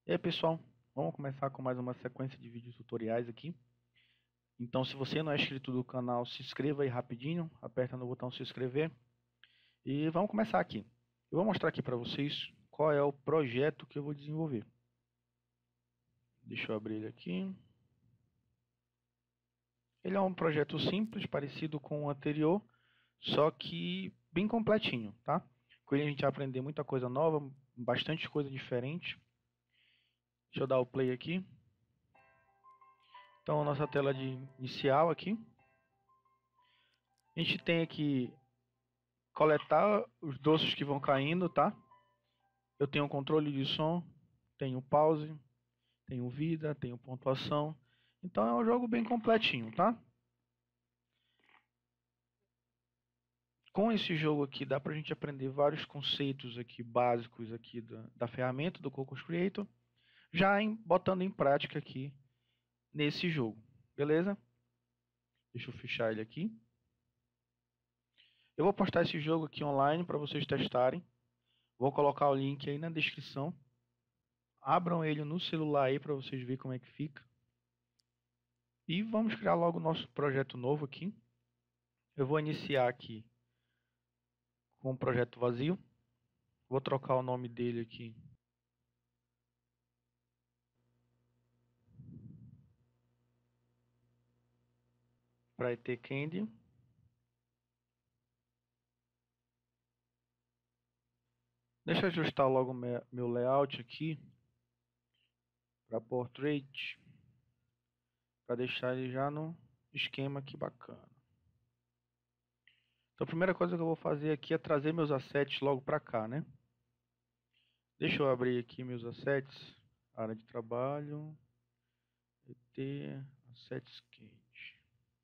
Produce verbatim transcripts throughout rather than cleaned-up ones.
E aí pessoal, vamos começar com mais uma sequência de vídeos tutoriais aqui. Então se você não é inscrito do canal, se inscreva aí rapidinho, aperta no botão se inscrever e vamos começar aqui. Eu vou mostrar aqui para vocês qual é o projeto que eu vou desenvolver. Deixa eu abrir ele aqui. Ele é um projeto simples, parecido com o anterior, só que bem completinho, tá? Com ele a gente vai aprender muita coisa nova, bastante coisa diferente. Deixa eu dar o play aqui. Então, a nossa tela de inicial aqui. A gente tem aqui coletar os doces que vão caindo, tá? Eu tenho controle de som, tenho pause, tenho vida, tenho pontuação. Então é um jogo bem completinho, tá? Com esse jogo aqui dá pra gente aprender vários conceitos aqui básicos aqui da, da ferramenta do Cocos Creator, já em, botando em prática aqui nesse jogo, beleza? Deixa eu fechar ele aqui. Eu vou postar esse jogo aqui online para vocês testarem. Vou colocar o link aí na descrição. Abram ele no celular aí para vocês verem como é que fica. E vamos criar logo o nosso projeto novo aqui. Eu vou iniciar aqui com um projeto vazio. Vou trocar o nome dele aqui para E T Candy. Deixa eu ajustar logo meu layout aqui para Portrait, para deixar ele já no esquema aqui bacana. Então a primeira coisa que eu vou fazer aqui é trazer meus assets logo para cá, né? Deixa eu abrir aqui meus assets, área de trabalho, E T, assets candy.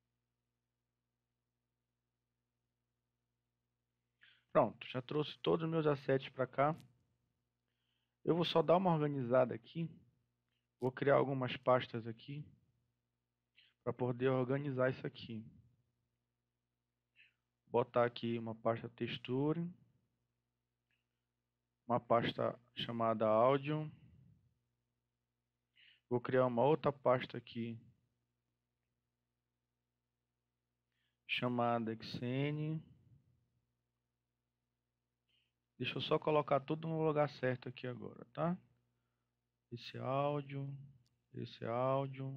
Pronto, já trouxe todos os meus assets para cá. Eu vou só dar uma organizada aqui. Vou criar algumas pastas aqui para poder organizar isso aqui. Botar aqui uma pasta textura, uma pasta chamada áudio. Vou criar uma outra pasta aqui chamada X N. Deixa eu só colocar tudo no lugar certo aqui agora, tá? Esse áudio, esse áudio.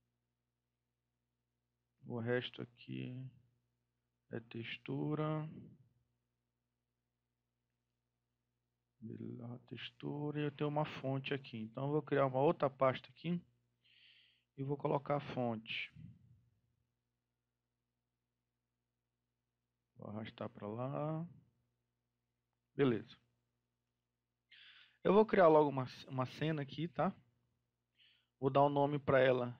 O resto aqui é textura. Beleza, textura. E eu tenho uma fonte aqui. Então eu vou criar uma outra pasta aqui e vou colocar a fonte. Vou arrastar para lá. Beleza. Eu vou criar logo uma, uma cena aqui, tá? Vou dar um nome para ela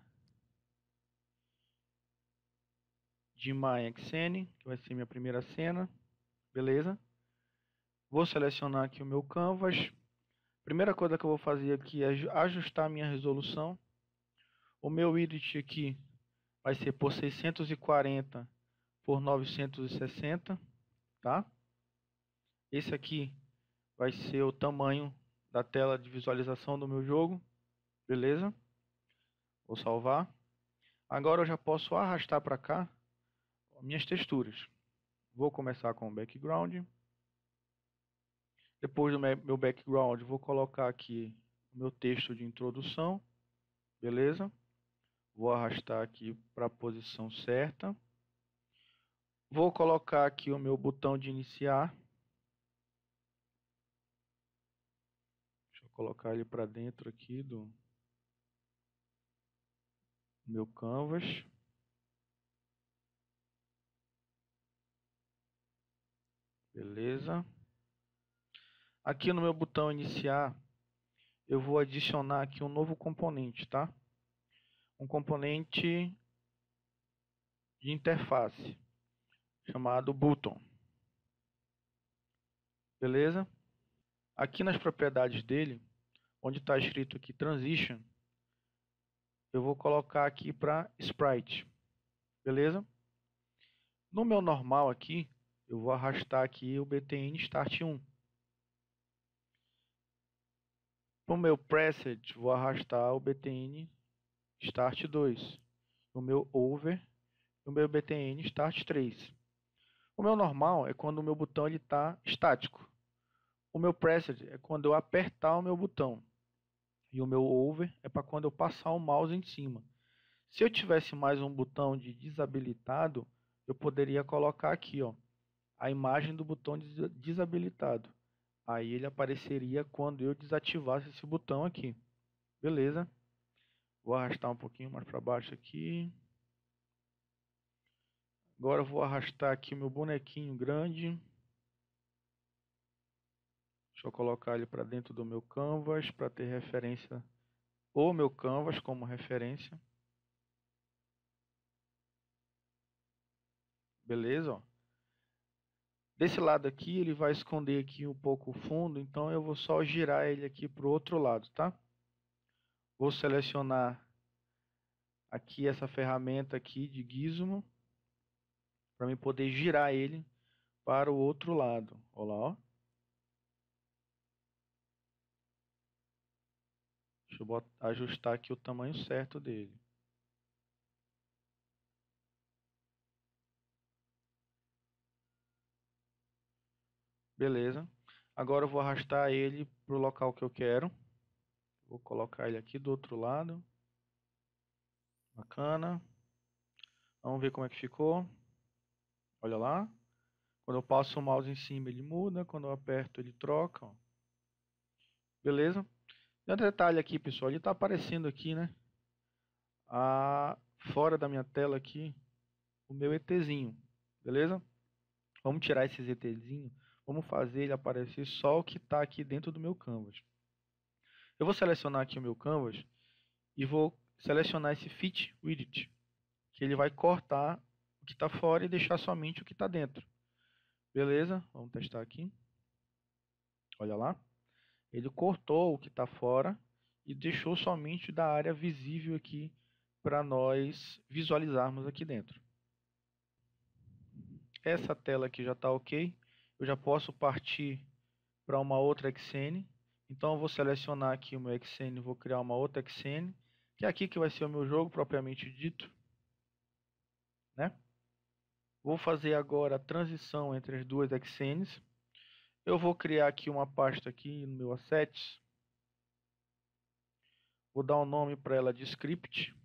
de MyXN, que vai ser minha primeira cena. Beleza? Vou selecionar aqui o meu canvas. Primeira coisa que eu vou fazer aqui é ajustar a minha resolução. O meu edit aqui vai ser por seiscentos e quarenta por novecentos e sessenta, tá? Esse aqui vai ser o tamanho da tela de visualização do meu jogo, beleza? Vou salvar. Agora eu já posso arrastar para cá minhas texturas. Vou começar com o background. Depois do meu background, vou colocar aqui o meu texto de introdução, beleza? Vou arrastar aqui para a posição certa. Vou colocar aqui o meu botão de iniciar. Deixa eu colocar ele para dentro aqui do meu canvas. Beleza. Aqui no meu botão iniciar, eu vou adicionar aqui um novo componente, tá? Um componente de interface chamado button. Beleza? Aqui nas propriedades dele, onde está escrito aqui transition, eu vou colocar aqui para sprite. Beleza? No meu normal aqui, eu vou arrastar aqui o btn start um. Para o meu preset, vou arrastar o B T N Start dois, o meu over e o meu B T N Start três. O meu normal é quando o meu botão está estático. O meu preset é quando eu apertar o meu botão. E o meu over é para quando eu passar o mouse em cima. Se eu tivesse mais um botão de desabilitado, eu poderia colocar aqui, ó, a imagem do botão desabilitado. Aí ele apareceria quando eu desativasse esse botão aqui. Beleza? Vou arrastar um pouquinho mais para baixo aqui. Agora eu vou arrastar aqui o meu bonequinho grande. Deixa eu colocar ele para dentro do meu canvas para ter referência, o meu canvas como referência. Beleza? Ó. Desse lado aqui ele vai esconder aqui um pouco o fundo, então eu vou só girar ele aqui para o outro lado, tá? Vou selecionar aqui essa ferramenta aqui de gizmo para mim poder girar ele para o outro lado. Olha lá, ó. Deixa eu botar, ajustar aqui o tamanho certo dele. Beleza. Agora eu vou arrastar ele para o local que eu quero. Vou colocar ele aqui do outro lado. Bacana. Vamos ver como é que ficou. Olha lá. Quando eu passo o mouse em cima ele muda. Quando eu aperto ele troca. Ó. Beleza. Tem um detalhe aqui, pessoal. Ele está aparecendo aqui, né? A... Fora da minha tela aqui. O meu ETzinho. Beleza? Vamos tirar esse ETzinho. Vamos fazer ele aparecer só o que está aqui dentro do meu canvas. Eu vou selecionar aqui o meu canvas. E vou selecionar esse Fit Widget. Que ele vai cortar o que está fora e deixar somente o que está dentro. Beleza? Vamos testar aqui. Olha lá. Ele cortou o que está fora e deixou somente da área visível aqui para nós visualizarmos aqui dentro. Essa tela aqui já está ok. Eu já posso partir para uma outra Xene. Então eu vou selecionar aqui o meu Xene e vou criar uma outra Xene, que é aqui que vai ser o meu jogo propriamente dito, né? Vou fazer agora a transição entre as duas Xenes. Eu vou criar aqui uma pasta aqui no meu Assets. Vou dar um nome para ela de script,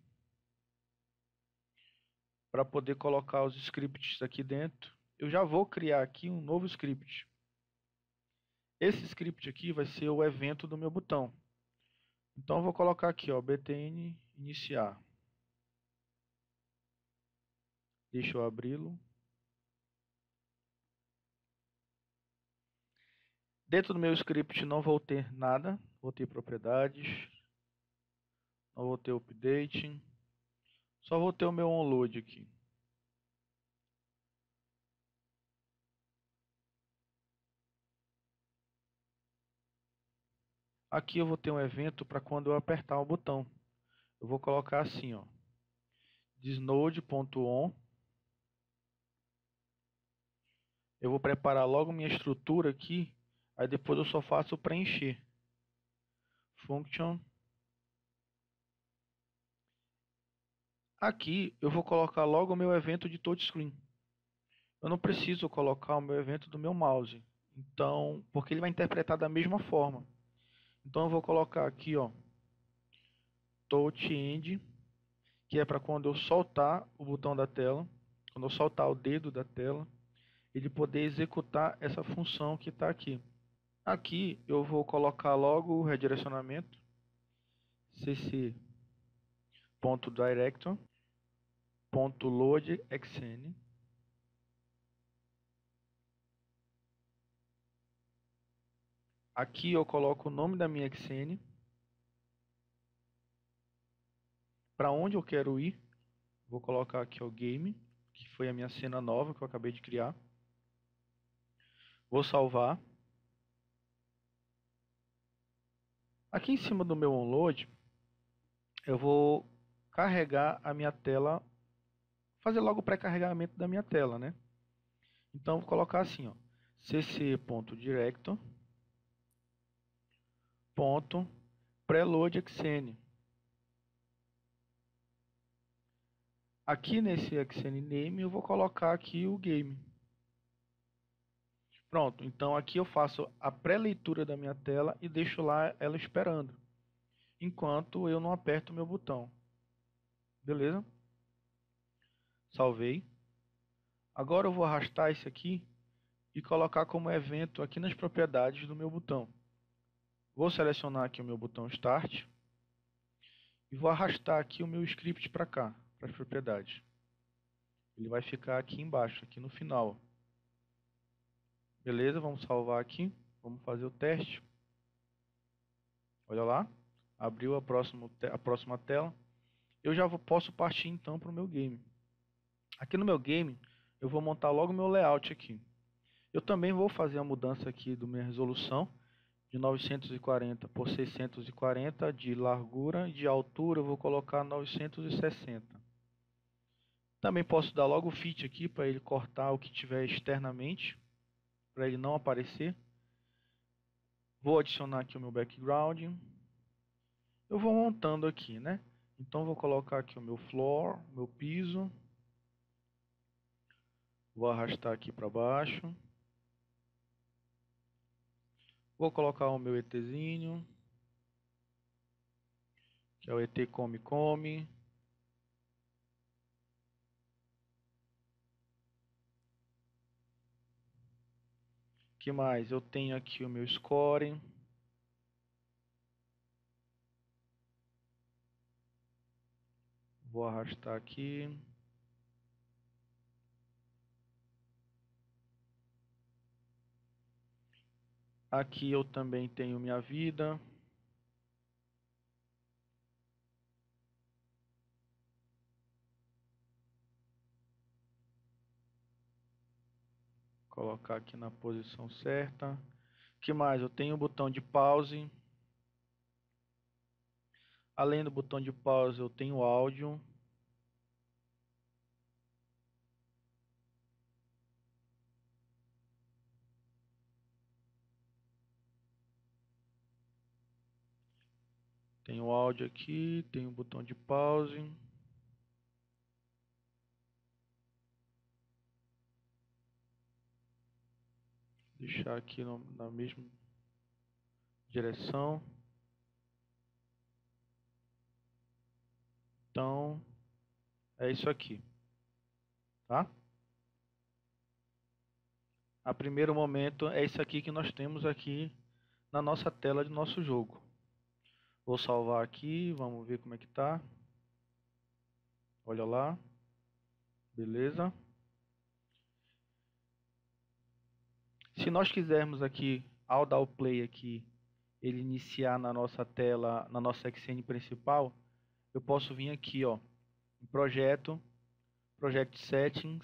para poder colocar os scripts aqui dentro. Eu já vou criar aqui um novo script. Esse script aqui vai ser o evento do meu botão. Então eu vou colocar aqui, ó, btn iniciar. Deixa eu abri-lo. Dentro do meu script não vou ter nada, vou ter propriedades, não vou ter update, só vou ter o meu onload aqui. Aqui eu vou ter um evento para quando eu apertar o botão. Eu vou colocar assim, ó, thisNode.on. Eu vou preparar logo minha estrutura aqui, aí depois eu só faço preencher. Function. Aqui eu vou colocar logo o meu evento de touchscreen. Eu não preciso colocar o meu evento do meu mouse, então, porque ele vai interpretar da mesma forma. Então eu vou colocar aqui, ó, touchEnd, que é para quando eu soltar o botão da tela, quando eu soltar o dedo da tela, ele poder executar essa função que está aqui. Aqui eu vou colocar logo o redirecionamento cc.director.loadXN. Aqui eu coloco o nome da minha Xene, para onde eu quero ir. Vou colocar aqui o game, que foi a minha cena nova que eu acabei de criar. Vou salvar. Aqui em cima do meu onload, eu vou carregar a minha tela, fazer logo o pré-carregamento da minha tela, né? Então vou colocar assim, ó, cc.director. Ponto Preload Xene. Aqui nesse Xene Name eu vou colocar aqui o game. Pronto, então aqui eu faço a pré-leitura da minha tela e deixo lá ela esperando, enquanto eu não aperto o meu botão. Beleza? Salvei. Agora eu vou arrastar esse aqui e colocar como evento aqui nas propriedades do meu botão. Vou selecionar aqui o meu botão Start e vou arrastar aqui o meu script para cá, para as propriedades. Ele vai ficar aqui embaixo, aqui no final. Beleza? Vamos salvar aqui. Vamos fazer o teste. Olha lá. Abriu a próxima, a próxima tela. Eu já vou, posso partir então para o meu game. Aqui no meu game, eu vou montar logo o meu layout aqui. Eu também vou fazer a mudança aqui da minha resolução de novecentos e quarenta por seiscentos e quarenta de largura, e de altura eu vou colocar novecentos e sessenta. Também posso dar logo o fit aqui para ele cortar o que tiver externamente, para ele não aparecer. Vou adicionar aqui o meu background. Eu vou montando aqui, né? Então vou colocar aqui o meu floor, meu piso. Vou arrastar aqui para baixo. Vou colocar o meu ETzinho, que é o E T Come Come. Que mais? Eu tenho aqui o meu score. Vou arrastar aqui. Aqui eu também tenho minha vida. Colocar aqui na posição certa. Que mais? Eu tenho o botão de pause. Além do botão de pause, eu tenho áudio. Tenho áudio aqui, tenho o botão de pause. Deixar aqui no, na mesma direção. Então, é isso aqui, tá? A primeiro momento é isso aqui que nós temos aqui na nossa tela de nosso jogo. Vou salvar aqui, vamos ver como é que tá. Olha lá. Beleza? Se nós quisermos aqui, ao dar o play aqui, ele iniciar na nossa tela, na nossa Xene principal, eu posso vir aqui, ó, em projeto, project settings,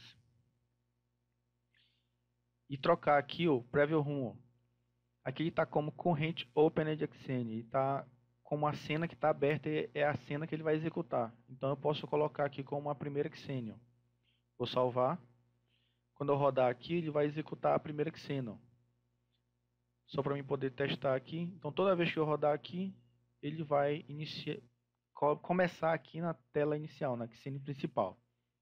e trocar aqui o preview room. Aqui ele está como corrente opened Xene, está como a cena que está aberta, é a cena que ele vai executar. Então eu posso colocar aqui como a primeira Xene. Vou salvar. Quando eu rodar aqui, ele vai executar a primeira Xene. Só para mim poder testar aqui. Então toda vez que eu rodar aqui, ele vai iniciar, começar aqui na tela inicial, na Xene principal.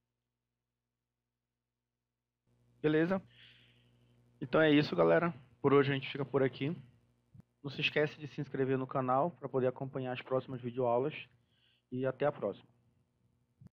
Beleza? Então é isso, galera. Por hoje a gente fica por aqui. Não se esquece de se inscrever no canal para poder acompanhar as próximas videoaulas. E até a próxima.